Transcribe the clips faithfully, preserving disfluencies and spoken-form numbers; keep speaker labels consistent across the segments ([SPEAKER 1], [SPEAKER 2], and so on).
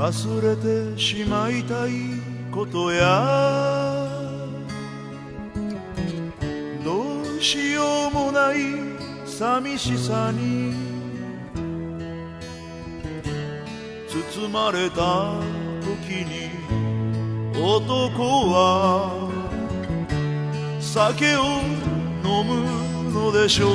[SPEAKER 1] 忘れてしまいたいことやどうしようもない寂しさに包まれた時に男は酒を飲むのでしょう。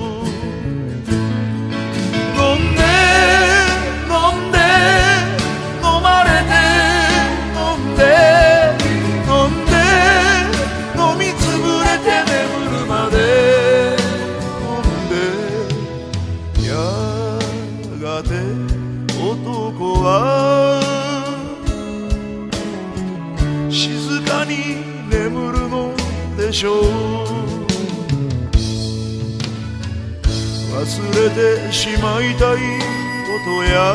[SPEAKER 1] 飲んで飲んで飲まれて飲んで飲んで飲みつぶれて眠るまで飲んでやがて男は静かに眠るのでしょう。忘れてしまいたいことや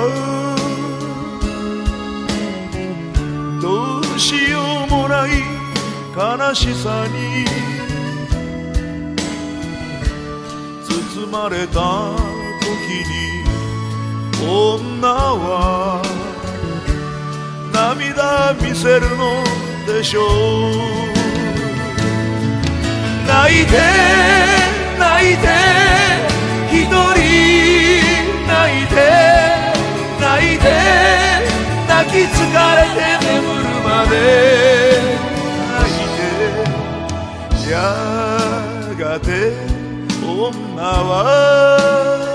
[SPEAKER 1] どうしようもない悲しさに包まれた時に女は涙見せるのでしょう。泣いて泣いて一人泣いて泣いて泣き疲れて眠るまで泣いてやがて女は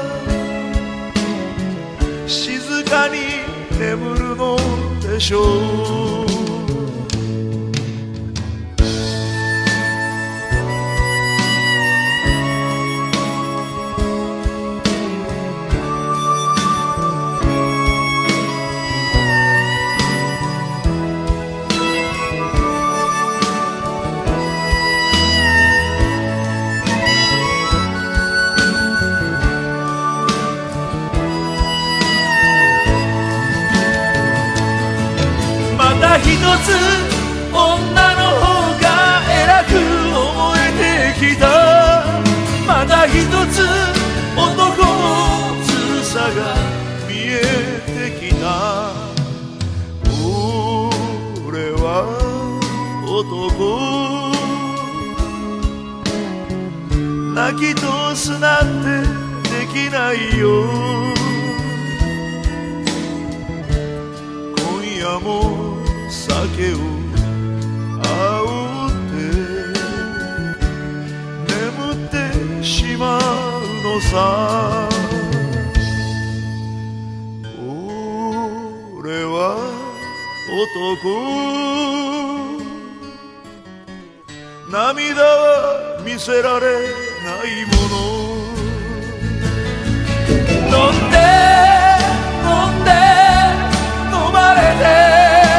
[SPEAKER 1] 静かに眠るのでしょう。
[SPEAKER 2] 一つ女の方が偉く思えてきた。また一つ男のずるさが見えてきた。俺は男泣き通すなんてできないよ。今夜も酒をあおって眠ってしまうのさ。俺は男涙は見せられないもの。飲んで飲んで飲まれて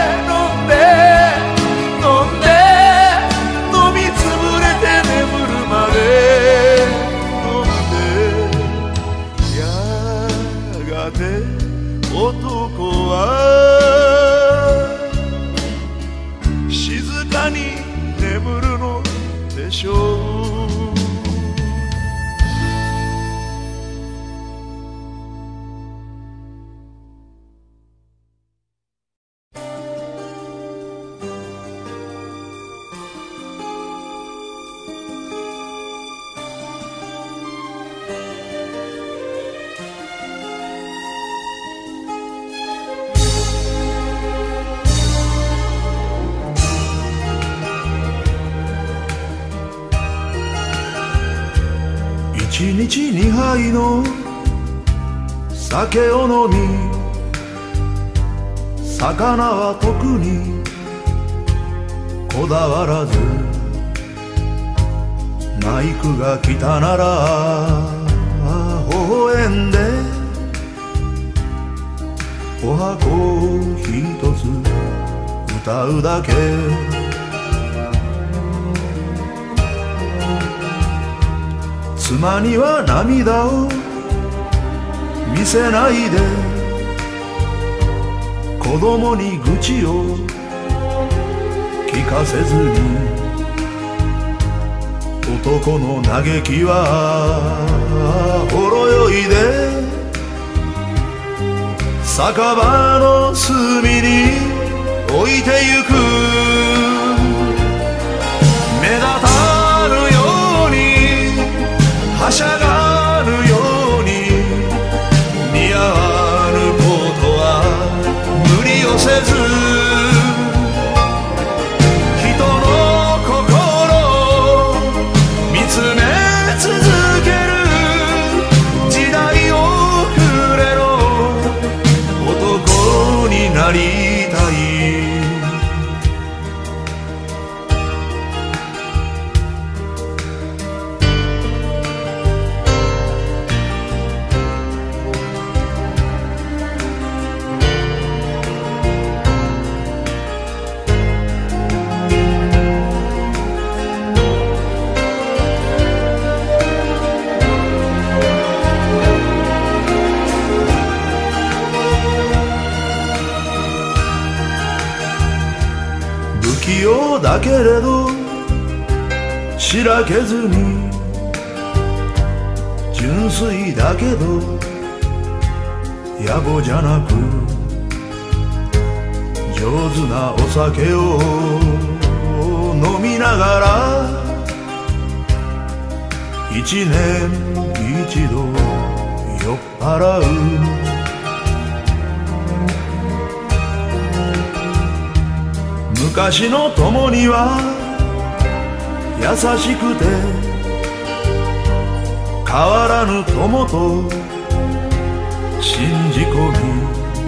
[SPEAKER 2] 男は静かに眠るのでしょう。
[SPEAKER 1] 一日二杯の酒を飲み魚は特にこだわらずマイクが来たなら微笑んでお箱一つ歌うだけ。妻には涙を見せないで子供に愚痴を聞かせずに男の嘆きはほろ酔いで酒場の隅に置いてゆく目立たぬようにはしゃがぬように似合わぬことは無理をせず人の心を見つめ続ける時代遅れの男になりたい不器用だけれどしらけずに純粋だけど野暮じゃなく上手なお酒を飲みながら一年一度酔っ払う昔の友には優しくて変わらぬ友と信じ込み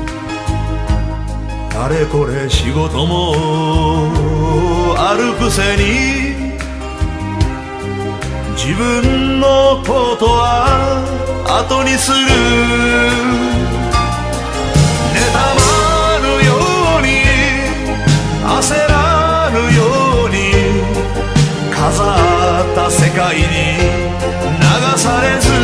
[SPEAKER 1] あれこれ仕事もあるくせに自分のことは後にする妬まぬように焦らぬように飾った世界に流されず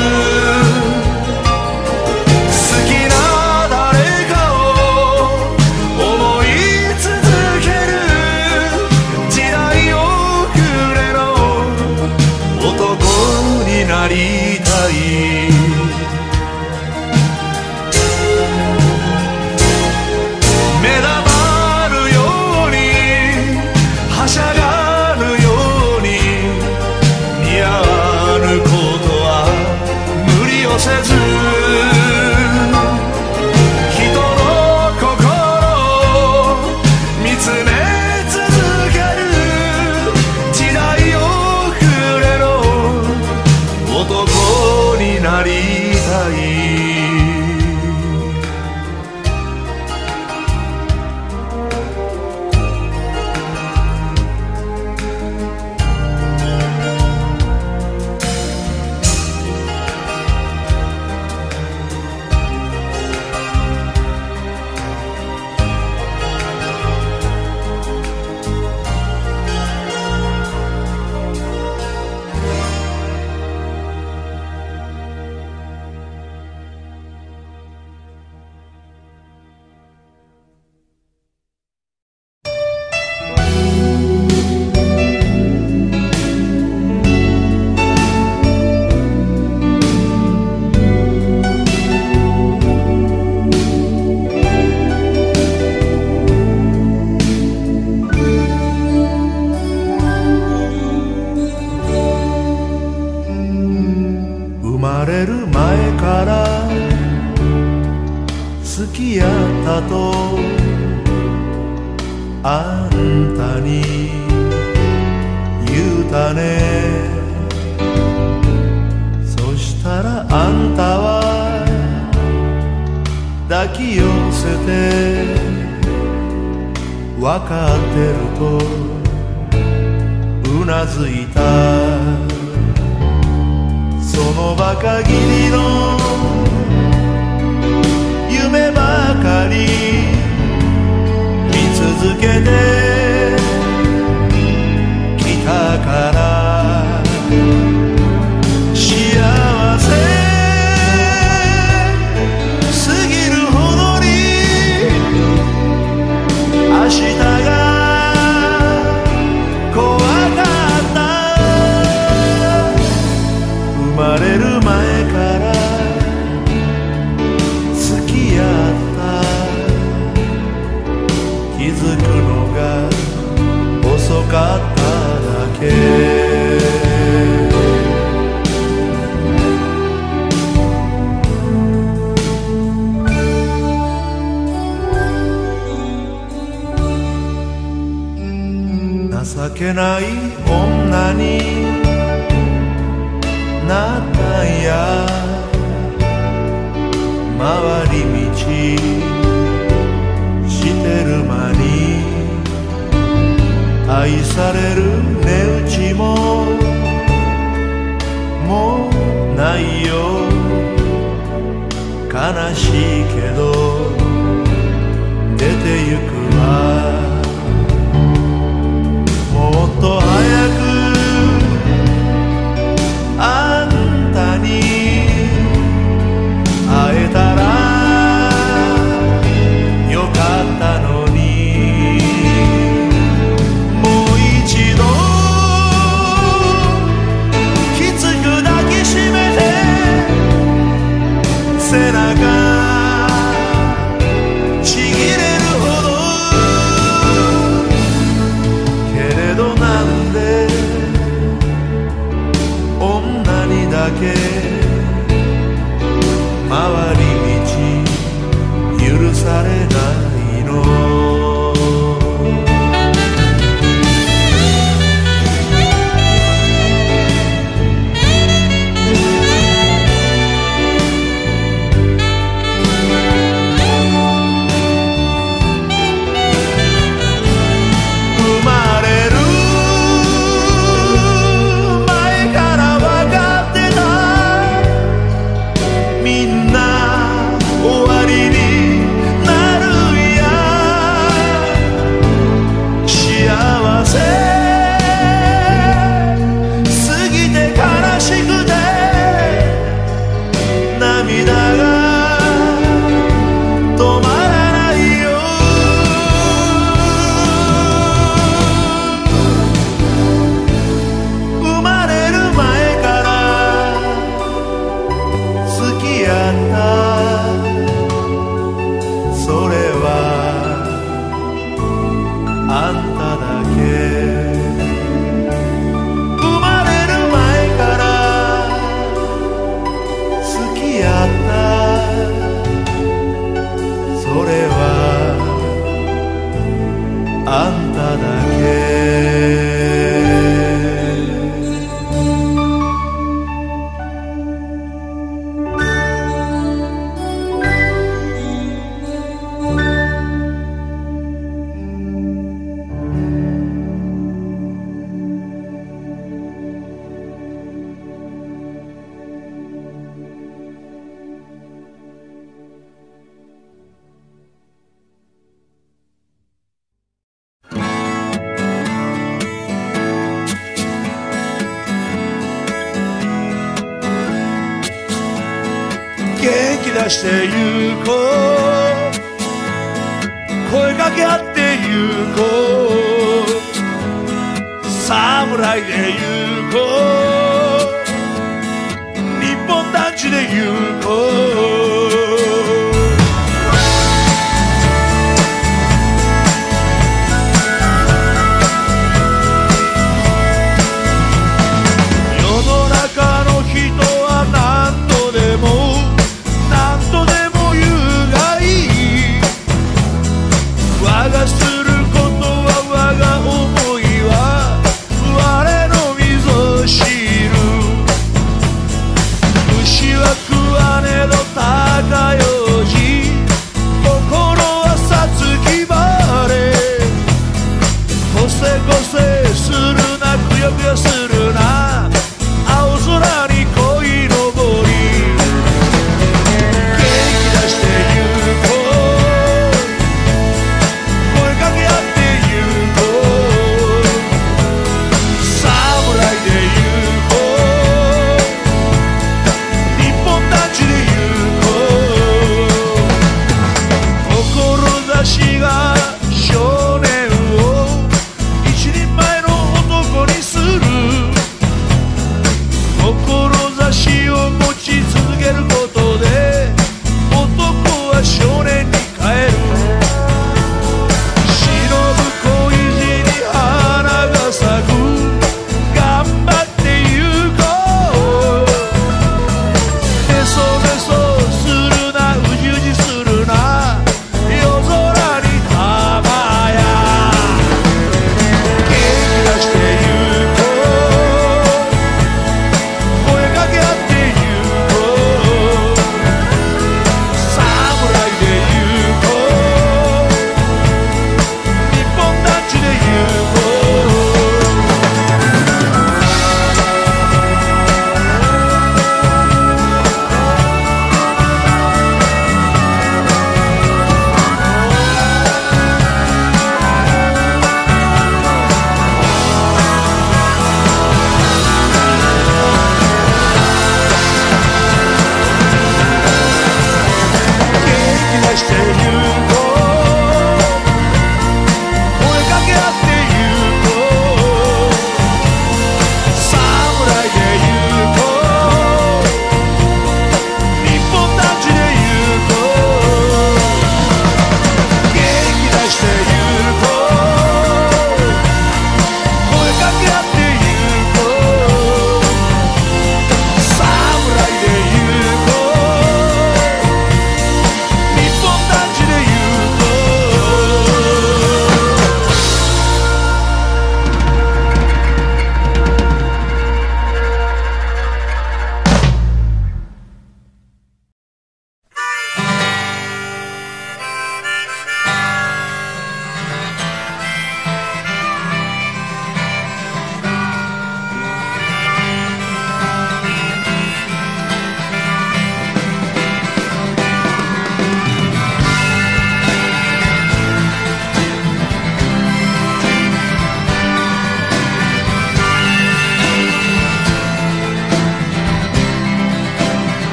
[SPEAKER 1] 好きな誰かを思い続ける時代遅れの男になりたい目立たぬようにはしゃがぬように似合わぬことは無理をせず人の心を見つめ続ける時代遅れの男になりたい生まれる前から好きやったとあんたに言うたねそしたらあんたは抱き寄せてわかってるとうなずいたその場限りの夢ばかり見続けてきたから幸せすぎるほどに明日が怖かった生まれる前から好きやったづくのが遅かっただけ。情けない女になったんや。回り道してる間に愛される値打ちももうないよ。悲しいけど出てゆくわ。もっと早くあんたに会えたらよかったのに。もう一度きつく抱きしめて背中ちぎれるほど。けれどなんで女にだけ回り道許されないの。生まれる前から分かってた。みんな終わりになるんや。幸せすぎて悲しくて涙が止まらないよ。生まれる前から好きやった。それはあんただけ。生まれる前から好きやった。それはあんただけ。元気出してゆこう。声かけ合ってゆこう。侍でゆこう。日本男児でゆこう。世の中の人は何度でも何度でも言うがいい。我がすることは我が思いは我のみぞ知る。虫は食わねど高用事。心はさつきばれ。こせこせするなくよくよするな。青空に恋のぼり。元気出してゆこう。声かけ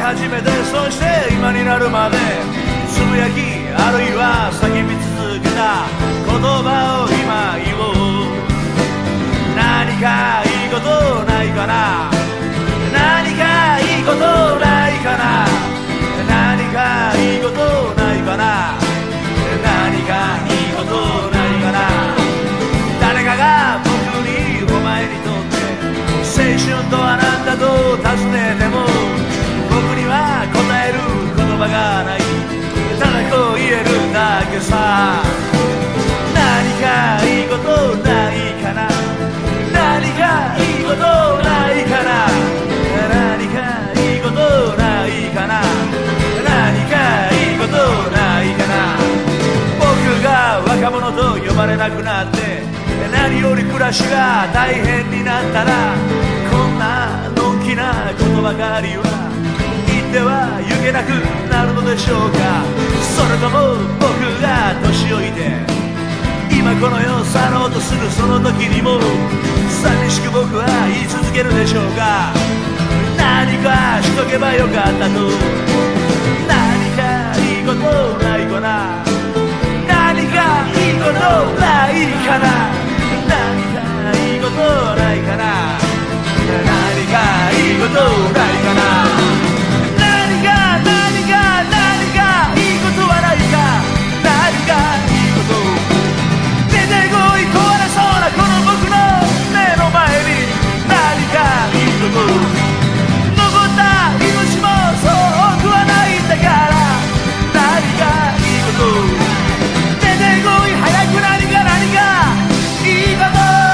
[SPEAKER 2] 始めて、そして今になるまでつぶやきあるいは叫び続けた言葉を今言おう。何かいいことないかな、何かいいことないかな、何かいいことないかな、何かいいことないかな。誰かが僕にお前にとって青春とは何だと尋ねても、僕には答える言葉がない。ただこう言えるだけさ。何かいいことないかな、何かいいことないかな、何かいいことないかな、何かいいことないかな。僕が若者と呼ばれなくなって、何より暮らしが大変になったら、こんなのんきなことばかりは言ってはゆけなくなるのでしょうか。それとも僕が年老いて今この世を去ろうとするその時にも寂しく僕は言い続けるでしょうか。何かしとけばよかったと、何かいいことないかな、何かいいことないかな、何かいいことないかな、何かいいことないかな、何か何か何かいいことはないか、何かいいこと出てこい壊れそうなこの僕の目の前に、何かいいこと残った命もそう多くはないんだから、何かいいこと出てこい早く何か何かいいこと、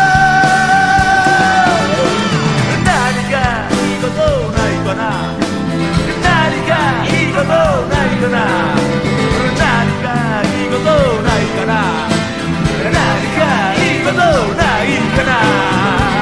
[SPEAKER 2] 何かいいことないかな、何かいいことないかな、何かいいことないかな、何かいいことないかな。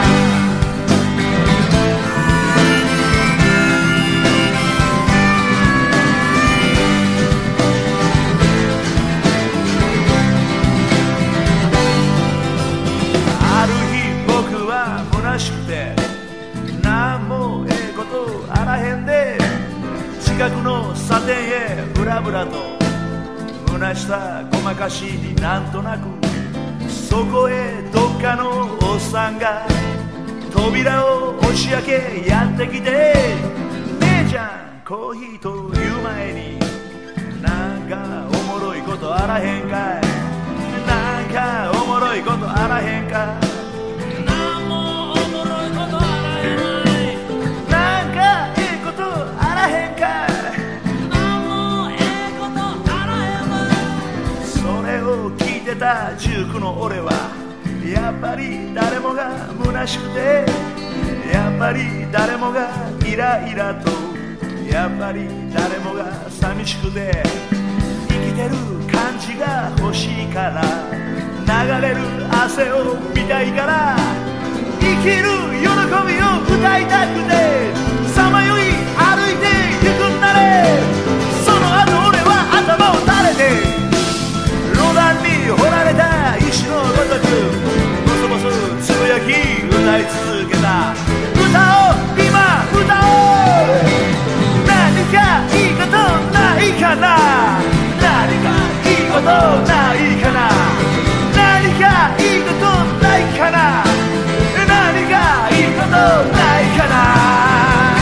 [SPEAKER 2] ある日僕は虚しくてなんもええことあらへんで、近くの茶店へブラブラと虚しさごまかしになんとなく、そこへどっかのおっさんが扉を押し開けやってきて、姉ちゃんコーヒーという前になんかおもろいことあらへんかい、なんかおもろいことあらへんかい、なんもおもろいことあらへんかい、なんかええことあらへんかい、なんもええことあらへんかい。それを聞いてたじゅうきゅうの俺はやっぱり誰もが虚しくて、やっぱり誰もがイライラと、やっぱり誰もが寂しくて、生きてる感じが欲しいから、流れる汗を見たいから、生きる喜びを歌いたくて、さまよい歩いてゆくんなれ。その後俺は頭を垂れてロダンに掘られた石のごとくボソボソつぶやき歌い続けた。歌を今歌おう。何かいいことないかな、何かいいことないかな、何かいいことないかな、何かいいことないかな。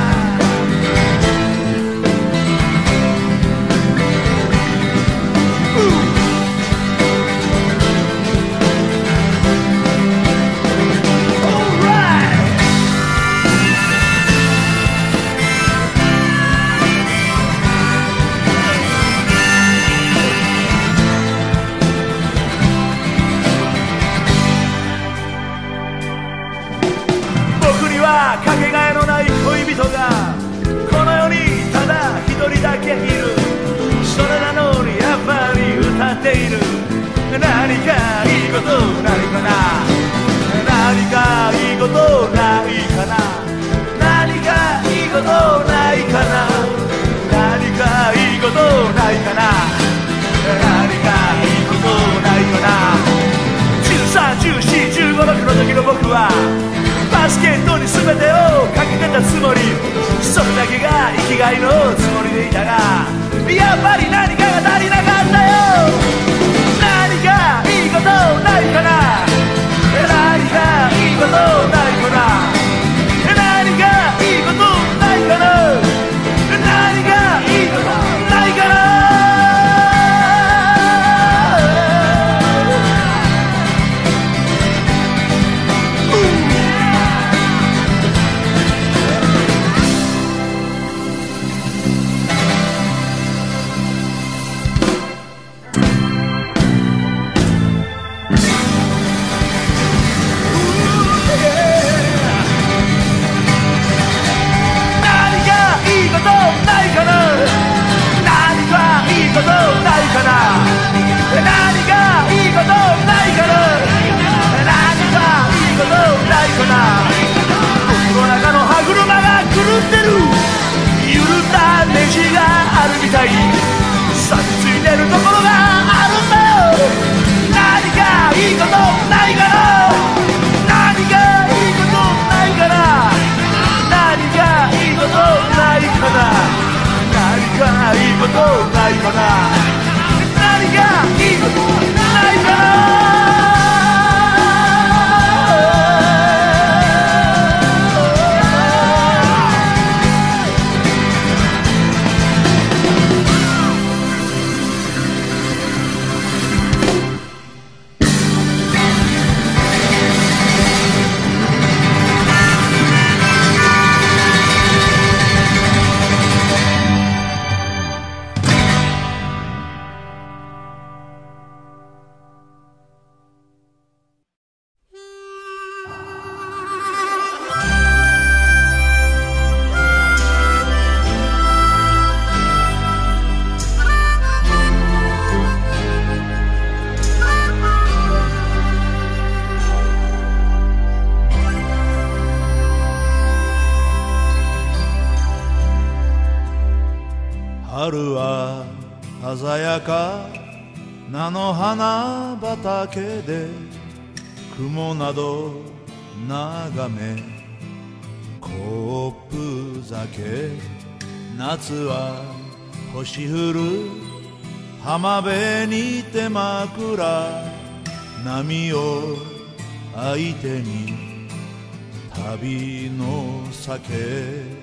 [SPEAKER 2] かけがえのない恋人がこの世にただ一人だけいる。それなのにやっぱり歌っている。何かいいことないかな、何かいいことないかな、何かいいことないかな、何かいいことないかな、何かいいことないかな。じゅうさん、じゅうよん、じゅうご、ろくの時の僕はババスケットに全てをかけてたつもり、それだけが生きがいのつもりでいたが、やっぱり何かが足りなかったよ。何かいいことないかな、何かいいことないかな、何かいいことないかな、何かいいことないかな。
[SPEAKER 1] 春は鮮やか菜の花畑で雲など眺めコップ酒、夏は星降る浜辺に手枕、波を相手に旅の酒、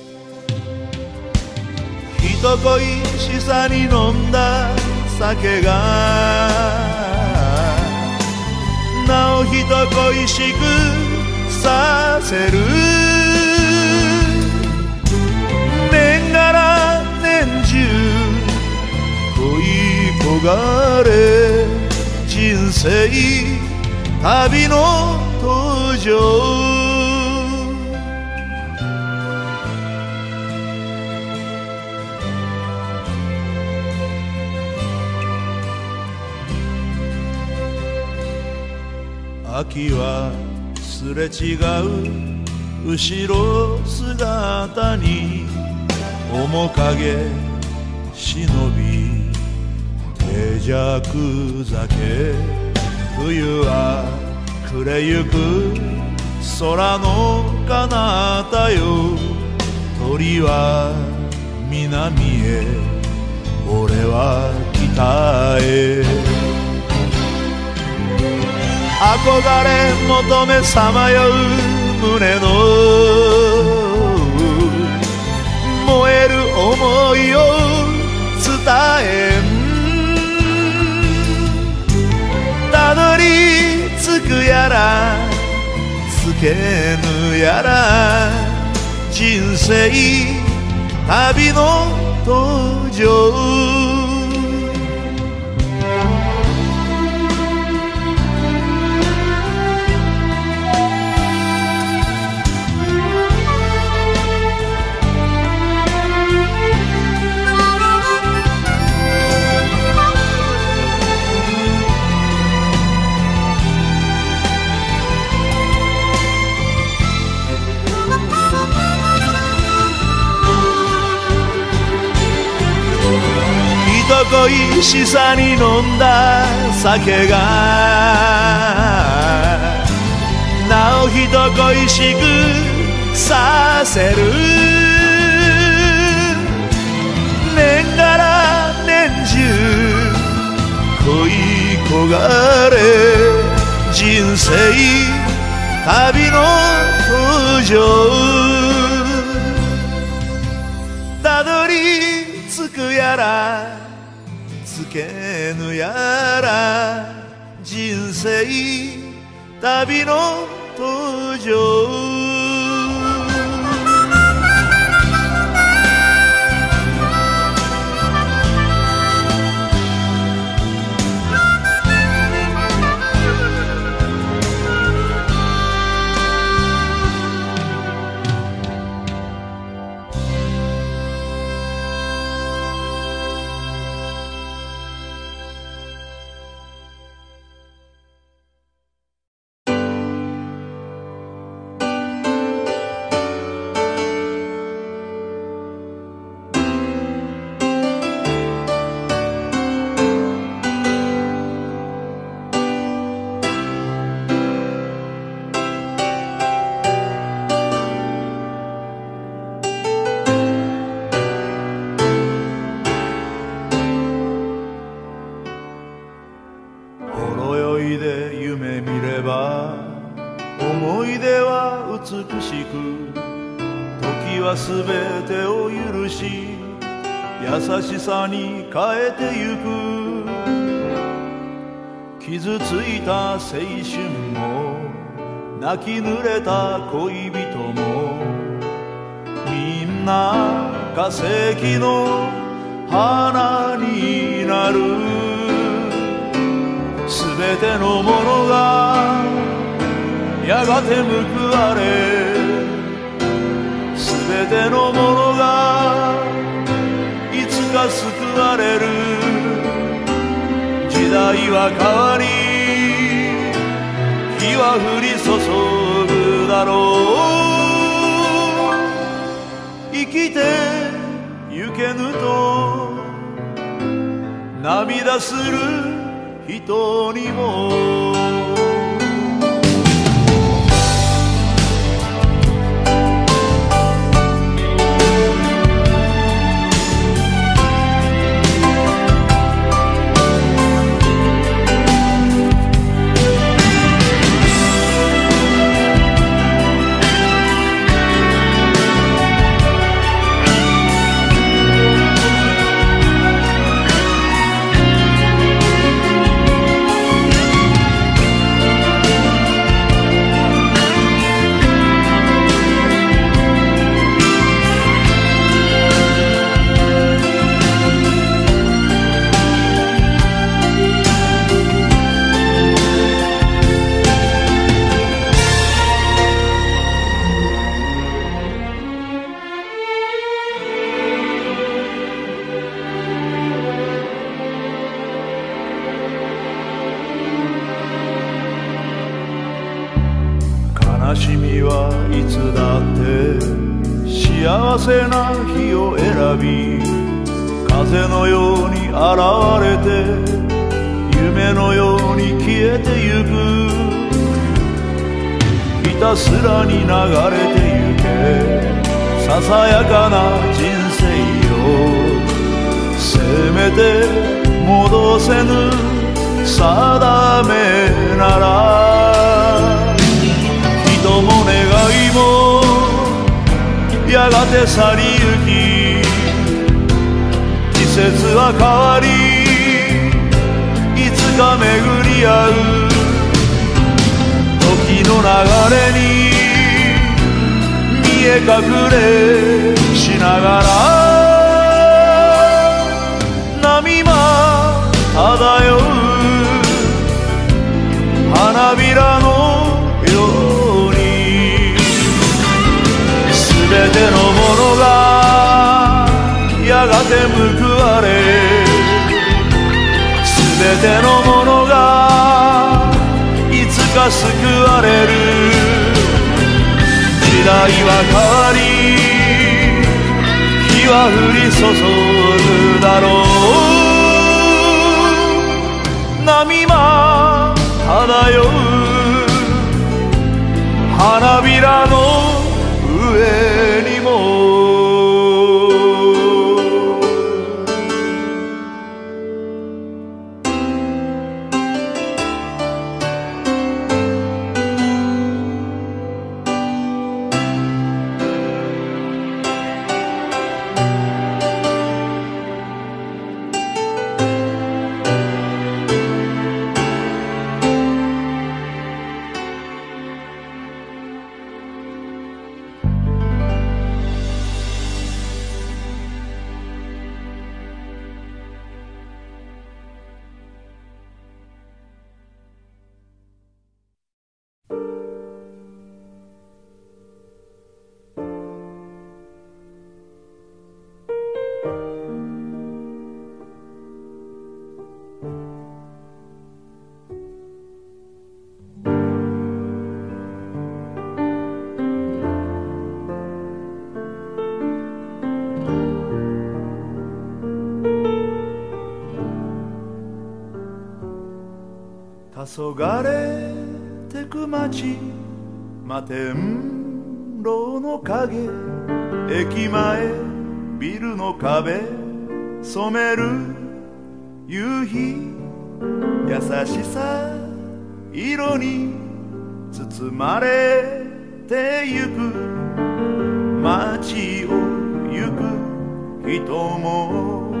[SPEAKER 1] 人恋しさに飲んだ酒がなお人恋しくさせる、年がら年中恋焦がれ、人生旅の途上、秋はすれ違う後ろ姿に面影忍び手酌酒、冬は暮れゆく空の彼方よ、鳥は南へ俺は北へ、憧れ求めさまよう胸の燃える想いを伝えん、たどり着くやらつけぬやら、人生旅の途上、恋しさに飲んだ酒がなお人
[SPEAKER 2] 人恋しくさせる。年がら年中恋焦がれ、人生旅の途上、たどり着くやらつけぬやら、人生旅の途上。思い出は美しく、時はすべてを許し、優しさに変えてゆく。傷ついた青春も、泣き濡れた恋人も、みんな化石の花になる。すべてのものがやがて報われ、すべてのものがいつか救われる。時代は変わり、日は降り注ぐだろう。生きてゆけぬと涙する人にも、悲しみはいつだって幸せな日を選び、風のように現れて夢のように消えてゆく。ひたすらに流れてゆけ、ささやかな人生よ。せめて戻せぬ定めなら、人も願いもやがて去りゆき、季節は変わり、いつか巡り合う。時の流れに見え隠れしながら、波間漂う花びらのように、すべてのものがやがて報われ、すべてのものがいつか救われる。時代は変わり、日は降り注ぐだろう。波間漂う
[SPEAKER 1] 花びらの上にも黄昏てく街摩天楼の影駅前ビルの壁染める夕日優しさ色に包まれてゆく街を行く人も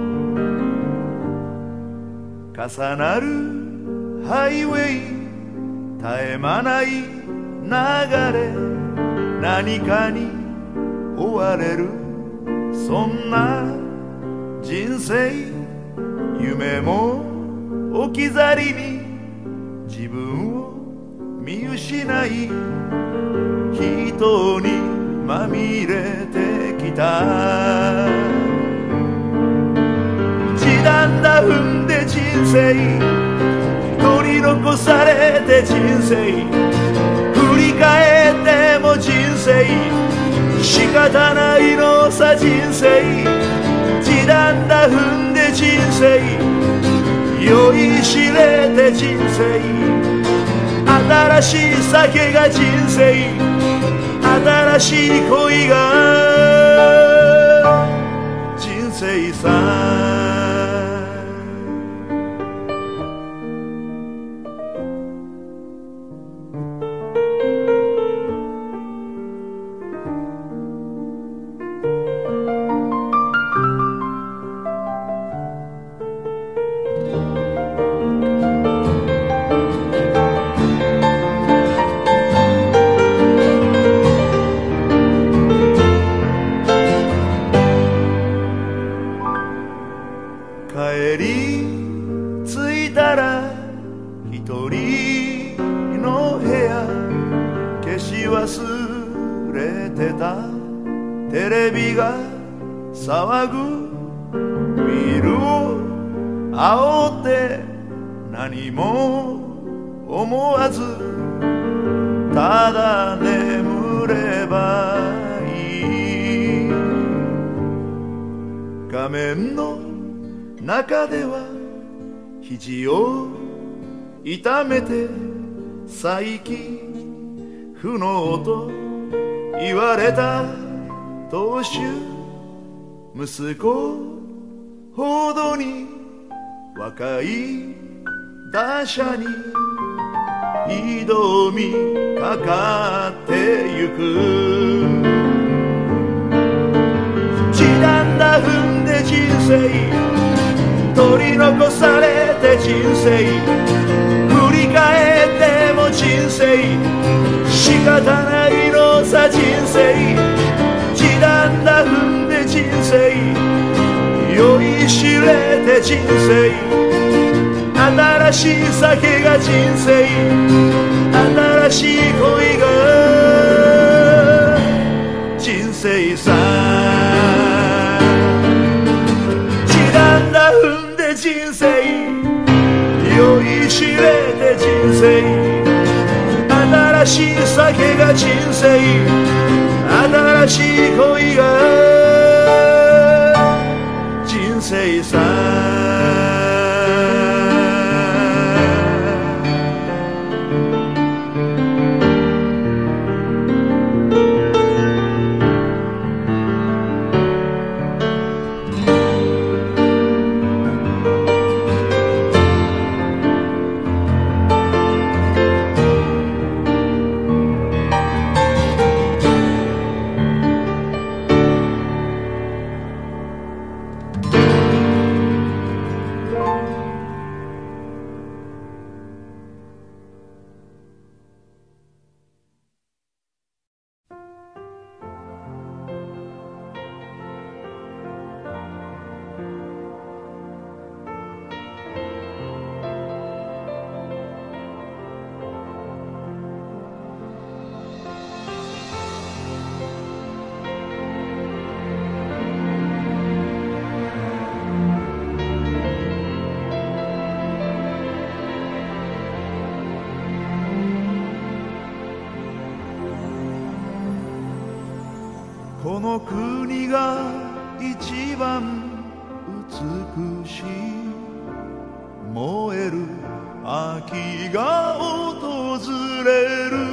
[SPEAKER 1] 重なるハイウェイ絶え間ない流れ何かに追われるそんな人生夢も置き去りに自分を見失い人にまみれてきた時短だ踏んで人生取り残されて人生振り返っても人生仕方ないのさ人生時短だ踏んで人生酔いしれて人生新しい酒が人生新しい恋が人生さ帰り着いたら一人の部屋消し忘れてたテレビが騒ぐビルを煽って何も思わずただ眠ればいい画面の中では肘を痛めて再起不能と言われた当主息子ほどに若い打者に挑みかかってゆく時短だ踏んで人生取り残されて人生振り返っても人生仕方ないのさ人生時短だ踏んで人生酔いしれて人生新しい酒が人生新しい恋が人生さ時短だ踏んで人生酔いしれて人生新しい酒が人生新しい恋が人生さの国が一番美しい燃える秋が訪れる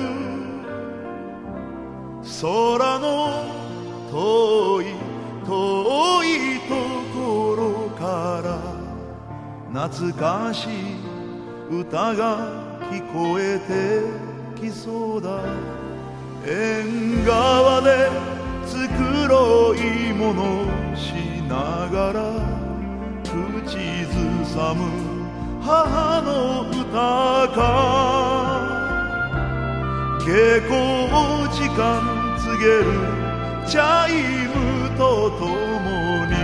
[SPEAKER 1] 空の遠い遠いところから懐かしい歌が聞こえてきそうだ縁側でつ黒いものしながら口ずさむ母の歌か下校時間告げるチャイムとともに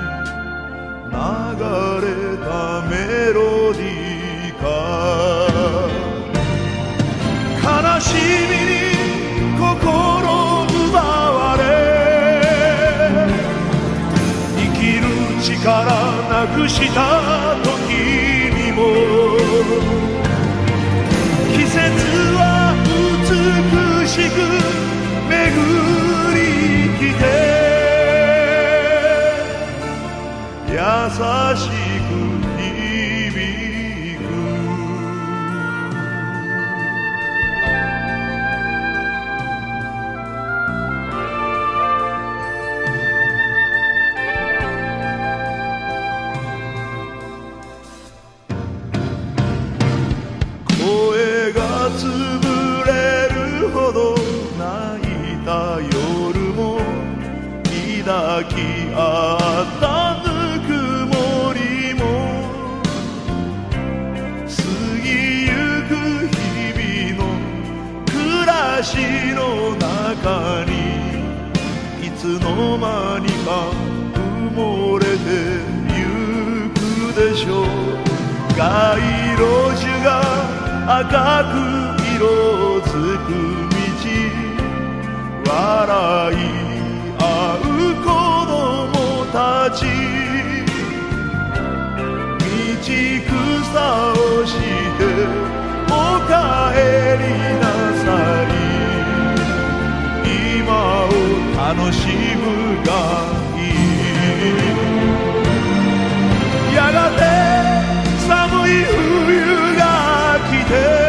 [SPEAKER 1] 流れたメロディーか悲しみに心奪われ生きる力なくした時にも季節は美しく巡り来て優しく響く声が潰れるほど泣いた夜も抱き合ったぬくもりも過ぎゆく日々の暮らしの中にいつの間にか埋もれてゆくでしょう街路樹が赤く色づく道笑い合う子供たち道草をしておかえりなさい今を楽しむがいいやがて寒い冬が来て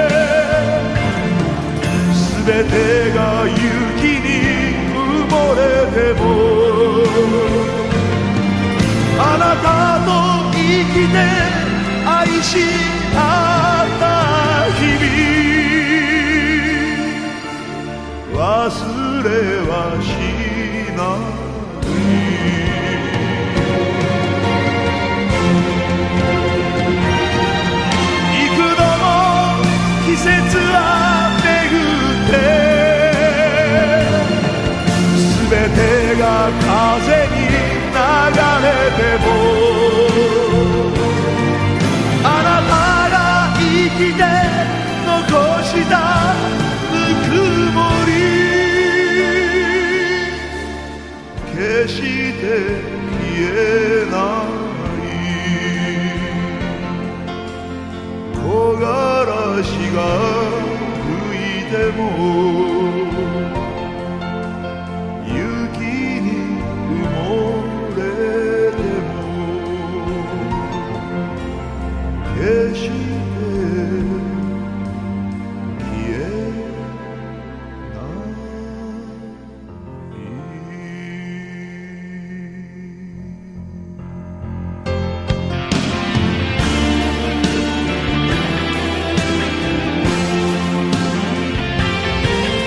[SPEAKER 1] すべてが雪に埋もれてもあなたと生きて愛し合った日々忘れはしない幾度も季節は巡ってすべてが風に流れてもあなたが生きて残したぬくもり決して消えない木枯らしが吹いても決して消えない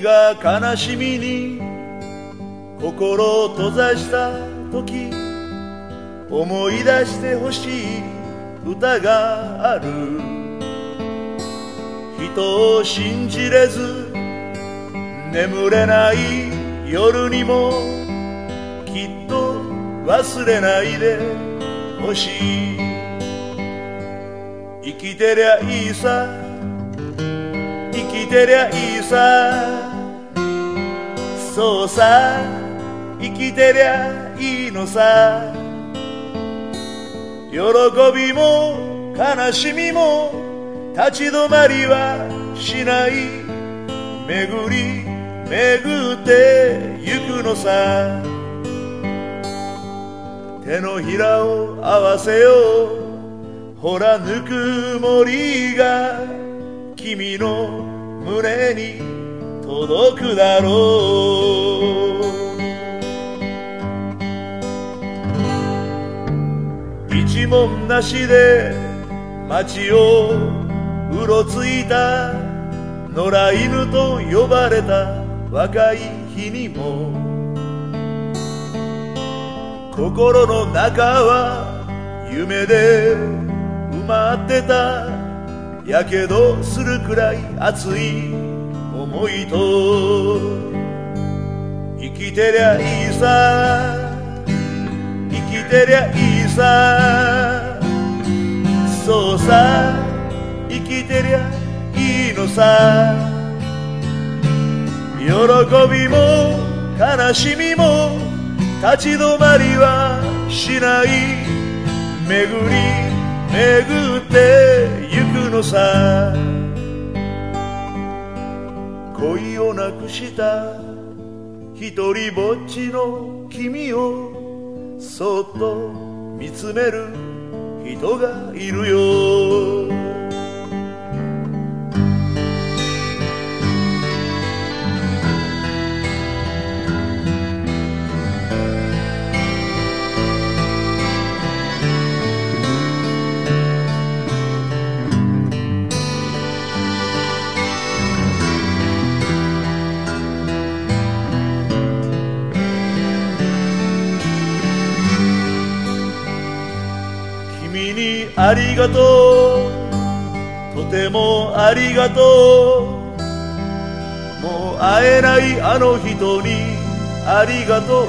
[SPEAKER 1] 君が悲しみに心を閉ざした時、思い出してほしい歌がある。人を信じれず眠れない夜にもきっと忘れないでほしい。生きてりゃいいさ、生きてりゃいいさ、そうさ、生きてりゃいいのさ。喜びも悲しみも立ち止まりはしない。巡り巡ってゆくのさ。手のひらを合わせよう、ほらぬくもりが君の胸に届くだろう。一文なしで街をうろついた野良犬と呼ばれた若い日にも、心の中は夢で埋まってた。やけどするくらい熱い思いと、生きてりゃいいさ、生きてりゃいいさ、そうさ、生きてりゃいいのさ。喜びも悲しみも立ち止まりはしない。巡り巡ってゆくのさ。恋をなくした一人ぼっちの君をそっと見つめる人がいるよ。ありがとう、とてもありがとう。もう会えないあの人にありがとう。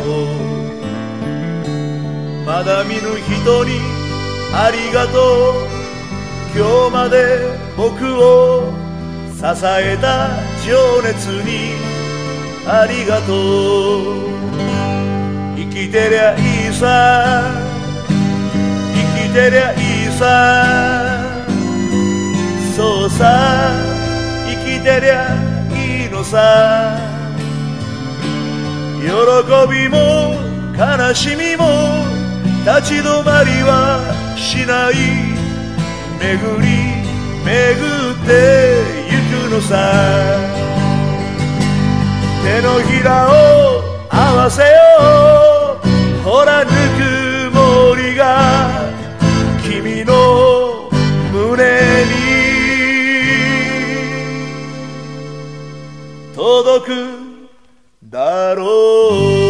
[SPEAKER 1] まだ見ぬ人にありがとう。今日まで僕を支えた情熱にありがとう。生きてりゃいいさ、生きてりゃいいさ、そうさ、生きてりゃいいのさ。喜びも悲しみも立ち止まりはしない。巡り巡ってゆくのさ。手のひらを合わせよう、ほらぬくもりが君の胸に届くだろう。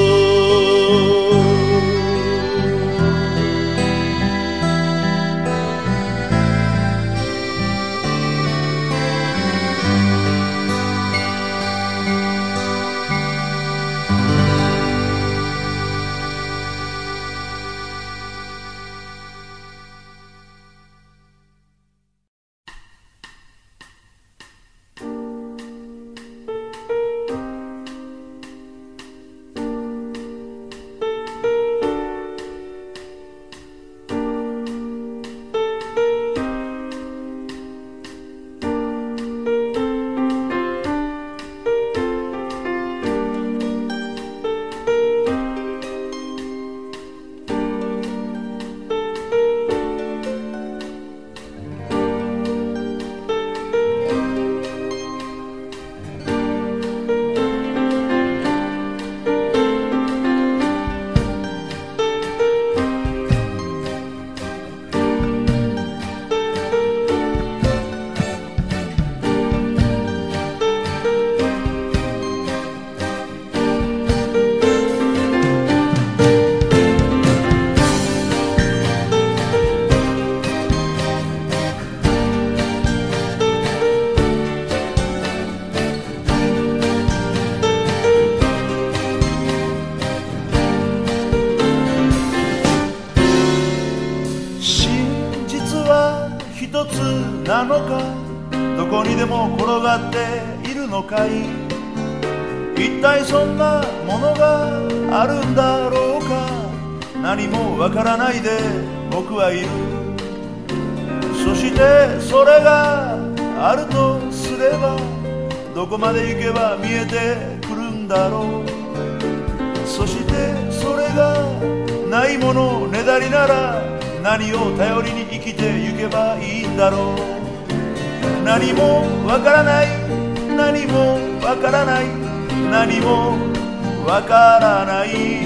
[SPEAKER 1] 一つなのか、どこにでも転がっているのかい。一体そんなものがあるんだろうか。何もわからないで僕はいる。そしてそれがあるとすれば、どこまで行けば見えてくるんだろう。そしてそれがないものねだりなら、何を頼りに生きてゆけばいいんだろう。何もわからない、何もわからない、何もわからない、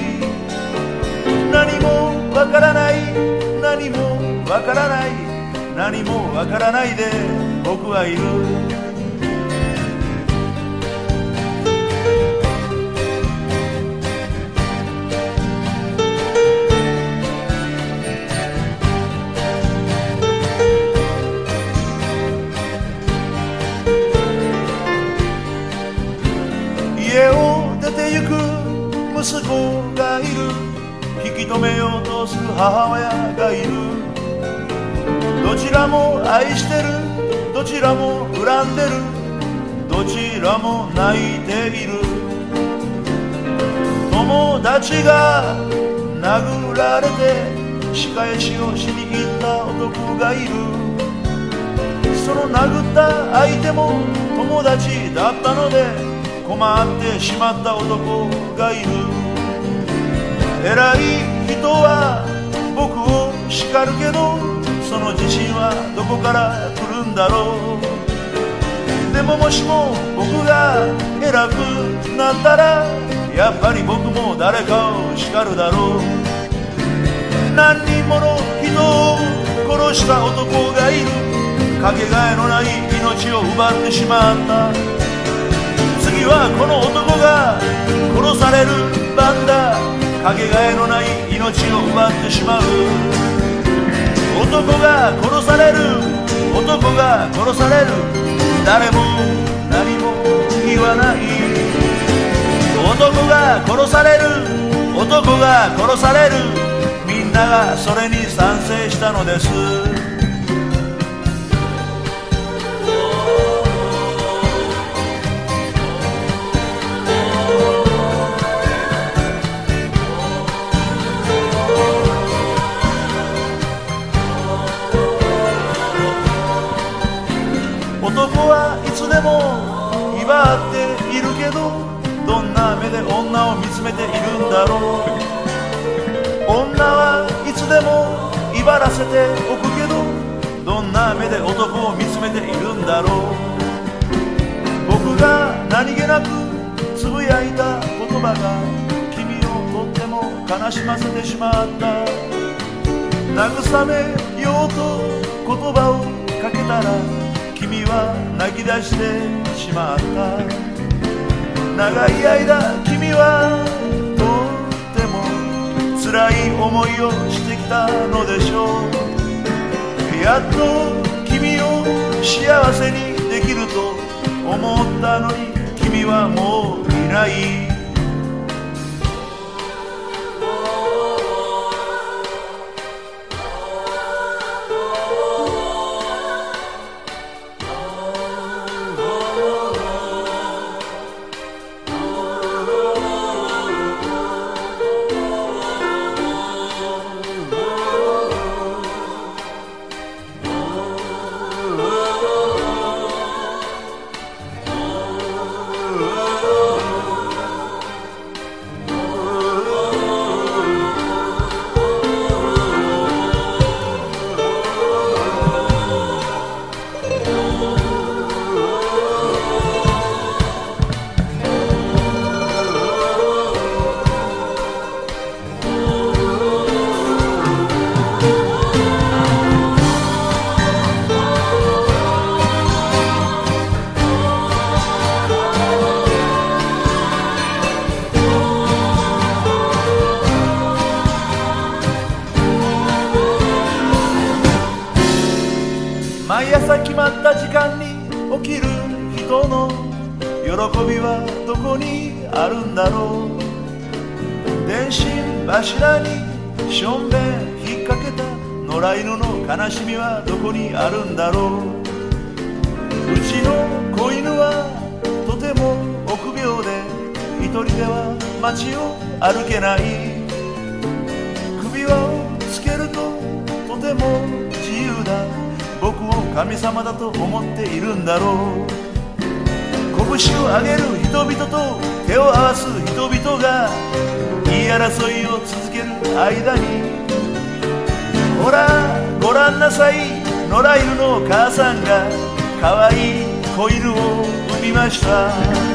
[SPEAKER 1] 何もわからない、何もわからない、何もわからないで僕はいる。家を出てゆく息子がいる。引き止めようとする母親がいる。どちらも愛してる、どちらも恨んでる、どちらも泣いている。友達が殴られて仕返しをしに行った男がいる。その殴った相手も友達だったので困ってしまった男がいる。偉い人は僕を叱るけど、その自信はどこから来るんだろう。でももしも僕が偉くなったら、やっぱり僕も誰かを叱るだろう。何人もの人を殺した男がいる。かけがえのない命を奪ってしまった。次はこの男が殺される番だ。かけがえのない命を奪ってしまう。男が殺される、男が殺される、誰も何も言わない。男が殺される、男が殺される、みんながそれに賛成したのです。男はいつでも威張っているけど、どんな目で女を見つめているんだろう。女はいつでも威張らせておくけど、どんな目で男を見つめているんだろう。僕が何気なくつぶやいた言葉が君をとっても悲しませてしまった。慰めようと言葉をかけたら、君は泣き出してしまった。長い間君はとっても辛い思いをしてきたのでしょう。やっと君を幸せにできると思ったのに、君はもういない。毎朝決まった時間に起きる人の喜びはどこにあるんだろう。電信柱にしょんべん引っ掛けた野良犬の悲しみはどこにあるんだろう。うちの子犬はとても臆病で一人では街を歩けない。首輪をつけるととても自由だ。僕を神様だと思っているんだろう。拳を上げる人々と手を合わす人々が言い争いを続ける間に、ほらごらんなさい、野良犬のお母さんがかわいい子犬を産みました。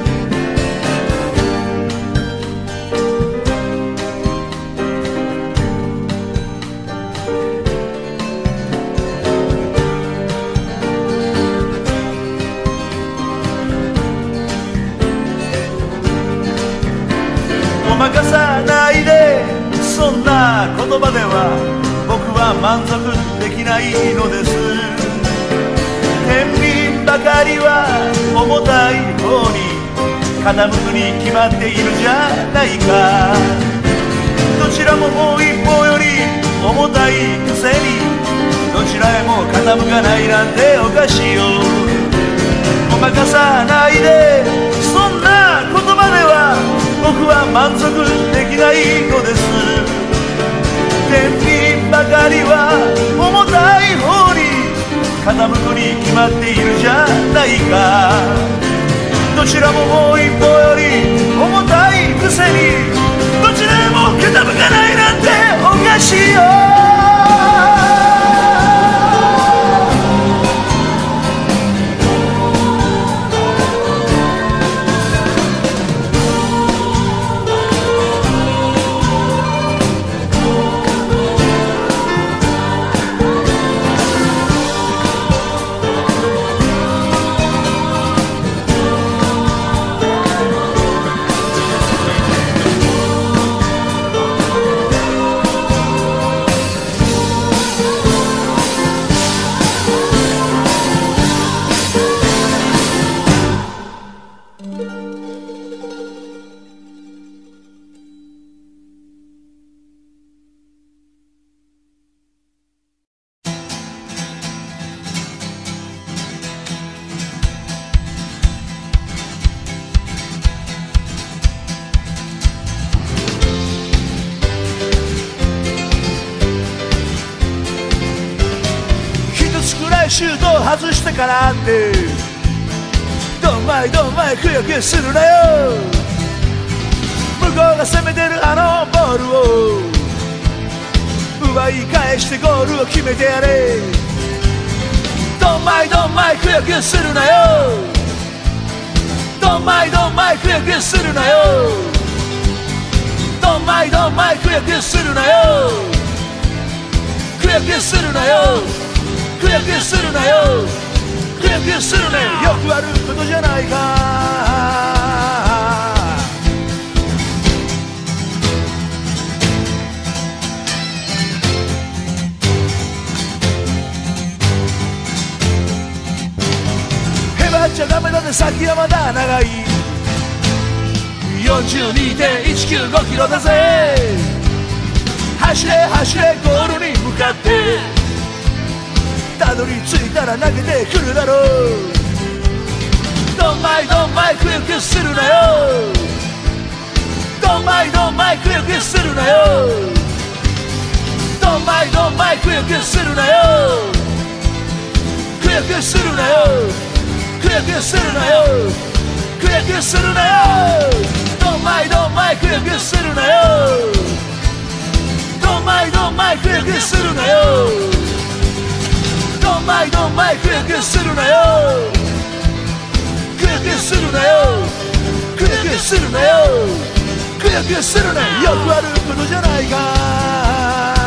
[SPEAKER 1] ごまかさないで、そんな言葉では僕は満足できないのです。天秤ばかりは重たい方に傾くに決まっているじゃないか。どちらももう一方より重たいくせにどちらへも傾かないなんておかしいよ。ごまかさないで、そんな言葉では僕は満足できないのです。天秤ばかりは重たい方に傾くに決まっているじゃないか。どちらももう一方より重たいくせにどちらへも傾かないなんておかしいよ。シュート外してからってどんまいどんまいくよくよするなよ。向こうが攻めてるあのボールを奪い返してゴールを決めてやれ。どんまいどんまいくよくよするなよ。どんまいどんまいくよくよするなよ。どんまいどんまいくよくよするなよ。くよくよするなよ。くよくよするなよ。くよくよするなよ。よくあることじゃないか。へばっちゃダメだね、先はまだ長い。 よんじゅうにてんいちきゅうごキロだぜ。走れ走れゴールに向かってたどり着いたら投げてくるだろう。どんまいどんまいくよくよするなよ。どんまいどんまいくよくよするなよ。どんまいどんまいくよくよするなよ。くよくよするなよ。くよくよするなよ。くよくよするなよ。どんまいどんまいくよくよするなよ。どんまいどんまいくよくよするなよ。どんまいどんまいくよくよするなよ。くよくよするなよ。くよくよするなよ。くよくよするなよ。よくあることじゃないか。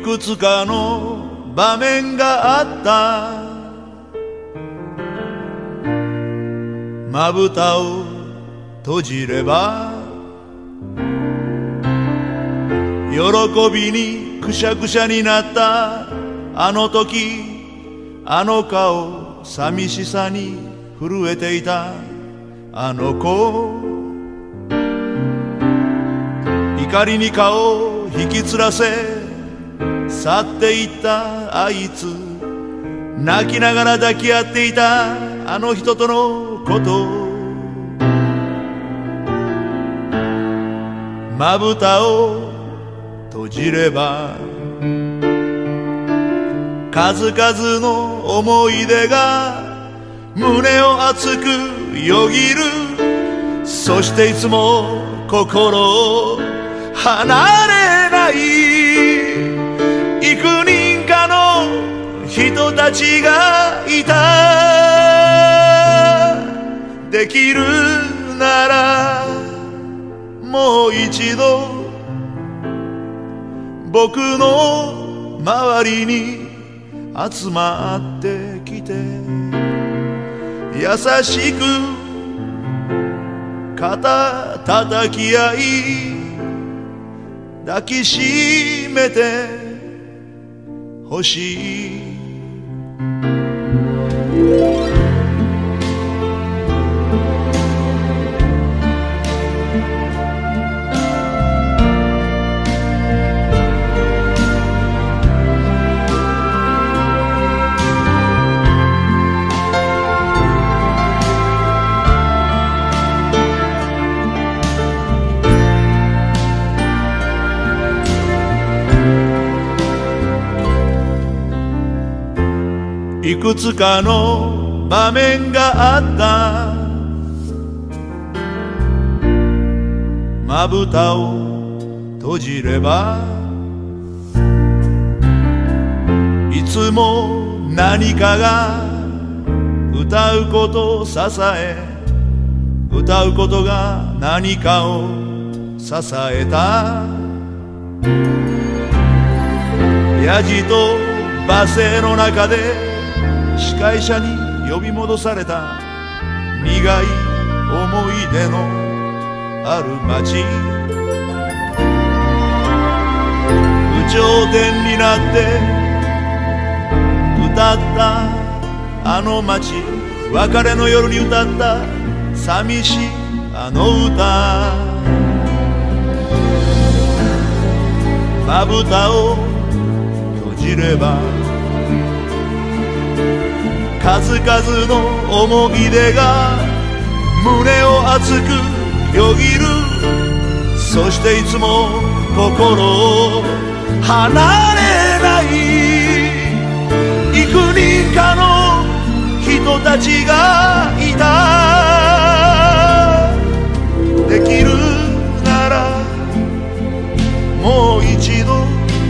[SPEAKER 1] くつかの場面があった。まぶたを閉じれば喜びにくしゃくしゃになったあの時、あの顔、寂しさに震えていたあの子、怒りに顔を引きつらせ去っていったあいつ、泣きながら抱き合っていたあの人とのこと、まぶたを閉じれば数々の思い出が胸を熱くよぎる。そしていつも心を離れない幾人かの人たちがいた。できるならもう一度僕の周りに集まってきて、優しく肩叩き合い抱きしめてほしい。いくつかの場面があった。まぶたを閉じればいつも何かが歌うことを支え、歌うことが何かを支えた。ヤジと罵声の中で司会者に呼び戻された苦い思い出のある街、有頂天になって歌ったあの街、別れの夜に歌った寂しいあの歌、まぶたを閉じれば数々の思い出が胸を熱くよぎる。そしていつも心を離れない幾人かの人たちがいた。できるならもう一度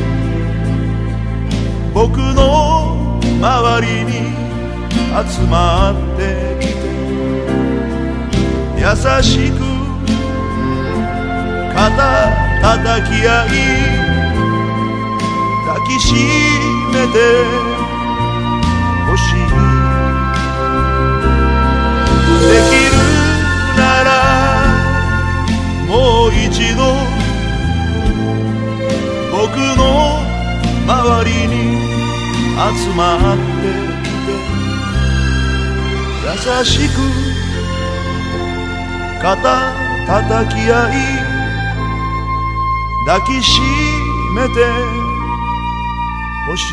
[SPEAKER 1] 僕の周りに集まってきて、優しく肩叩き合い抱きしめてほしい。できるならもう一度僕の周りに集まって優しく肩叩き合い抱きしめてほしい。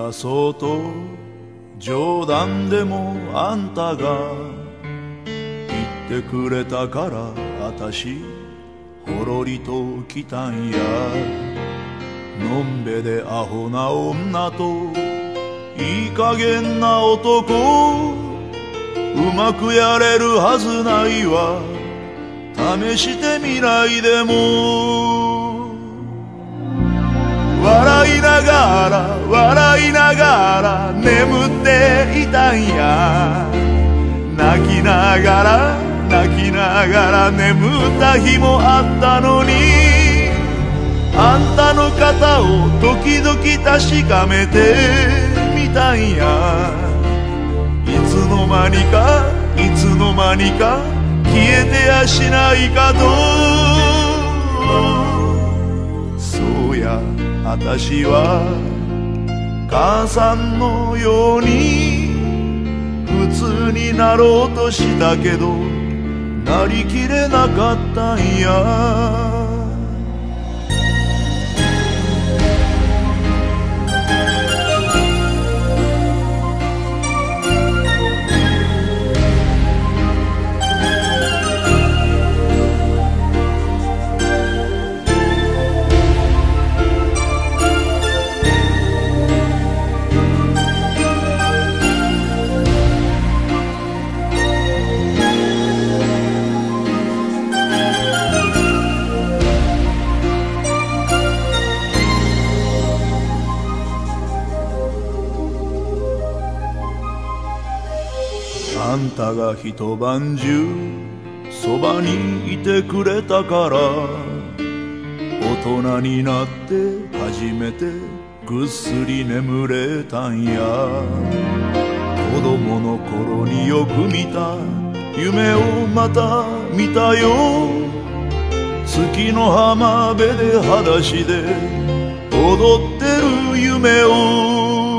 [SPEAKER 1] らそうと冗談でもあんたが言ってくれたからあたしほろりと来たんや。のんべでアホな女といい加減な男うまくやれるはずないわ。試してみないでも。笑いながら笑いながら眠っていたんや。泣きながら泣きながら眠った日もあったのに、あんたの肩を時々確かめてみたんや。いつの間にかいつの間にか消えてやしないかと。そうやあたしは母さんのように普通になろうとしたけどなりきれなかったんや。あんたが一晩中そばにいてくれたから大人になって初めてぐっすり眠れたんや。子供の頃によく見た夢をまた見たよ。月の浜辺で裸足で踊ってる夢を。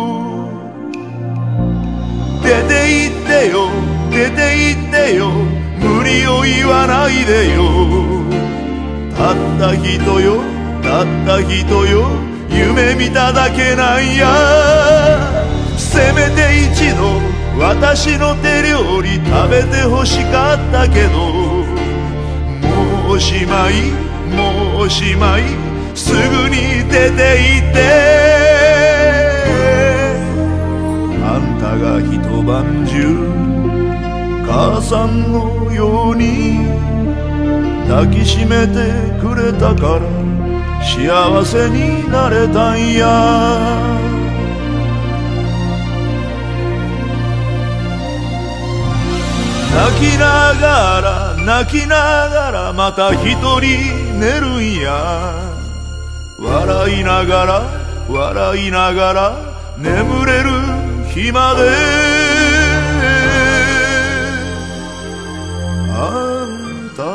[SPEAKER 1] 出て行ってよ出て行ってよ無理を言わないでよ。たった人よたった人よ夢見ただけなんや。せめて一度私の手料理食べて欲しかったけど、もうおしまいもうおしまいすぐに出て行って。あんたが一晩中母さんのように抱きしめてくれたから幸せになれたんや。泣きながら泣きながらまた一人寝るんや。笑いながら笑いながら眠れる日まで。あんた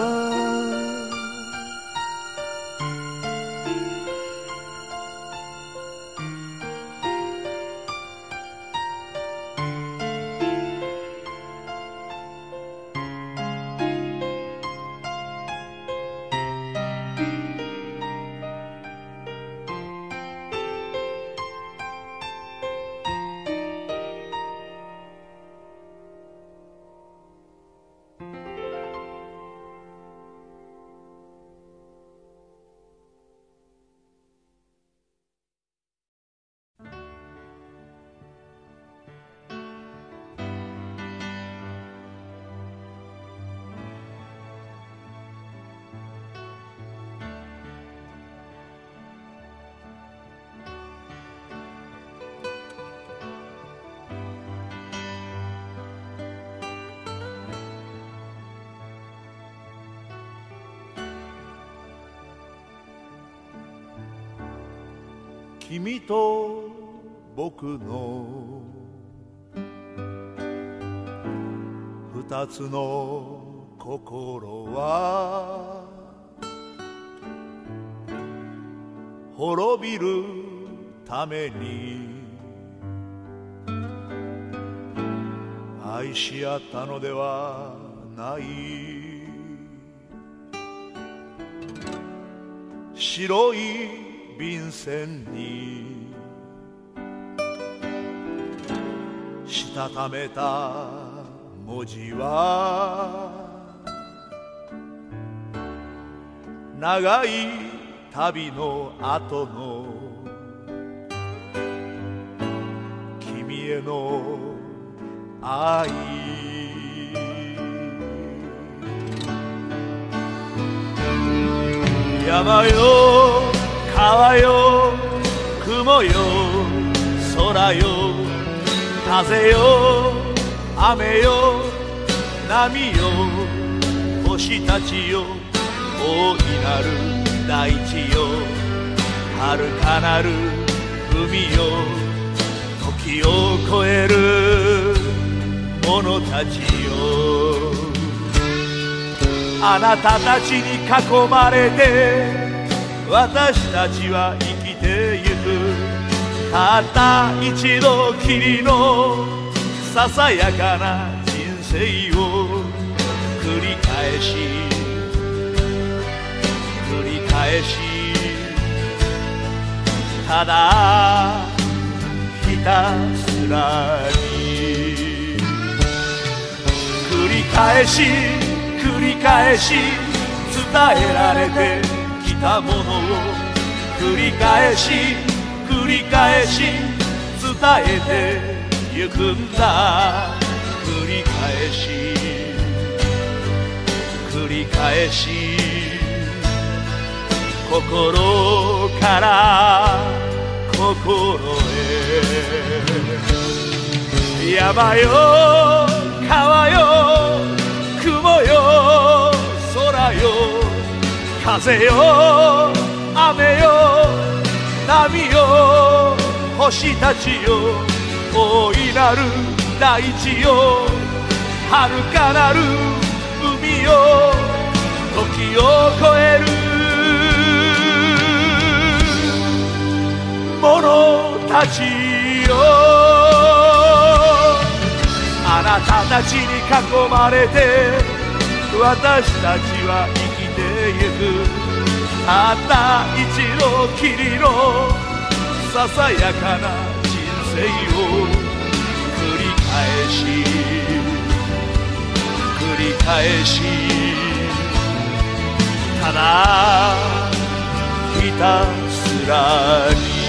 [SPEAKER 1] 君と僕の二つの心は滅びるために愛し合ったのではない。白い便箋にしたためた文字は長い旅の後の君への愛。山よ川よ雲よ空よ風よ雨よ波よ星たちよ大いなる大地よ遥かなる海よ時を超える者たちよ。あなたたちに囲まれて私たちは生きてゆく。たった一度きりのささやかな人生を繰り返し繰り返しただひたすらに繰り返し繰り返し伝えられてきたものを繰り返し繰り返し伝えてゆくんだ。繰り返し繰り返し心から心へ。山よ川よ雲よ空よ風よ雨よ波よ星たちよ大いなる大地よ遥かなる海よ時を超える者たちよ。あなたたちに囲まれて私たちは生きてゆく。たった一度きりのささやかな人生を繰り返し繰り返しただひたすらに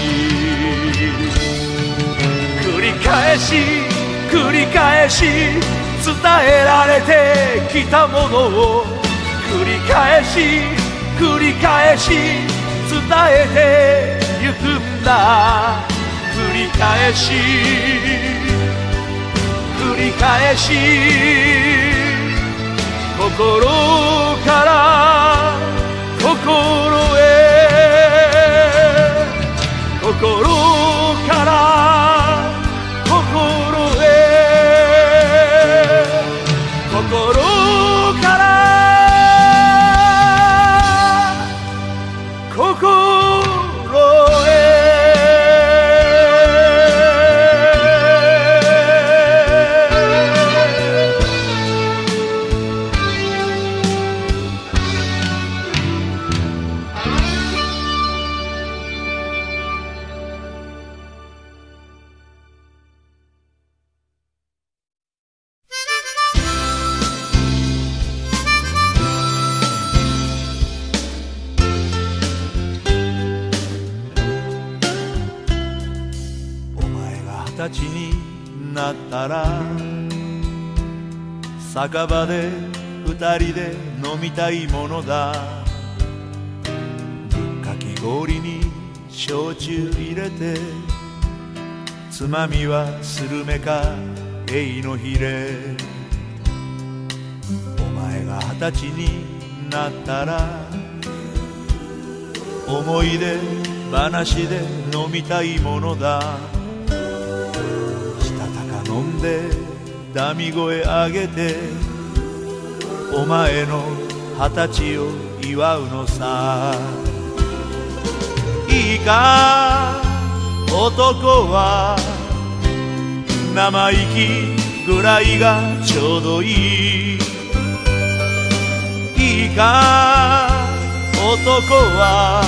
[SPEAKER 1] 繰り返し繰り返し伝えられてきたものを繰り返し繰り返し伝えてゆくんだ。繰り返し繰り返し心から心へ心から心へ心から心へ。二十歳になったら酒場で二人で飲みたいものだ。ぶっかき氷に焼酎入れてつまみはスルメかエイのヒレ。お前が二十歳になったら思い出話で飲みたいものだ。飲んでダミ声上げてお前の二十歳を祝うのさ。いいか男は生意気ぐらいがちょうどいい。いいか男は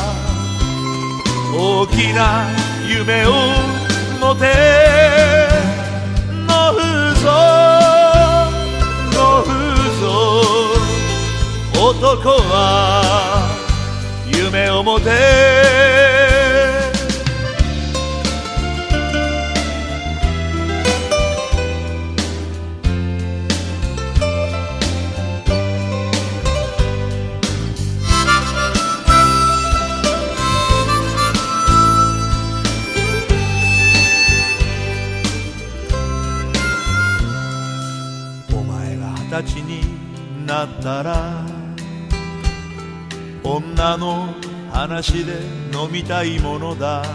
[SPEAKER 1] 大きな夢を持て。
[SPEAKER 2] の嘘男は夢を持て二十歳になったら女の話で飲みたいものだ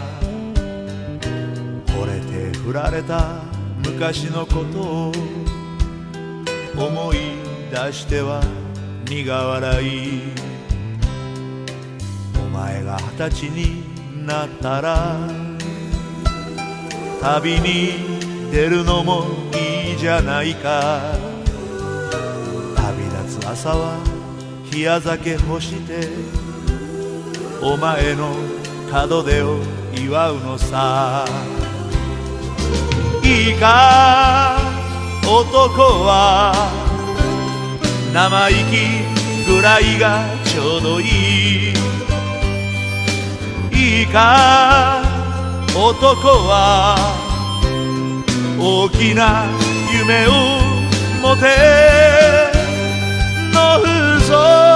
[SPEAKER 2] 惚れて振られた昔のことを思い出しては苦笑いお前が二十歳になったら旅に出るのもいいじゃないか旅立つ朝は冷や酒干してお前の門出を祝うのさいいか男は生意気ぐらいがちょうどいいいいか男は大きな夢を持ての嘘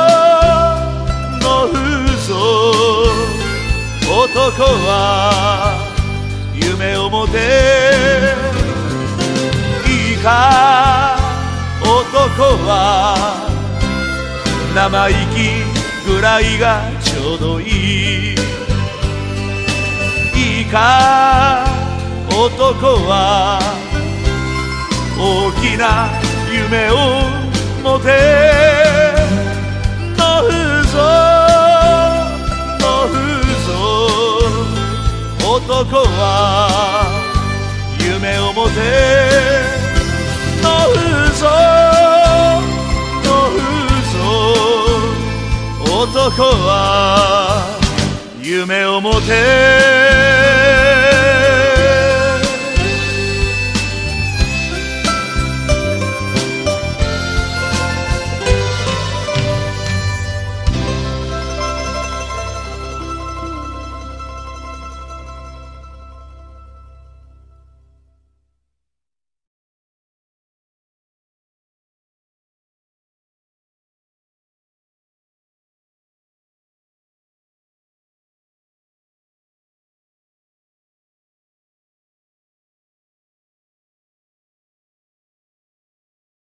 [SPEAKER 2] の嘘男は夢を持ていいか男は生意気ぐらいがちょうどいいいいか男は大きな夢を持ての嘘の嘘男は夢を持ての嘘の嘘男は夢を持て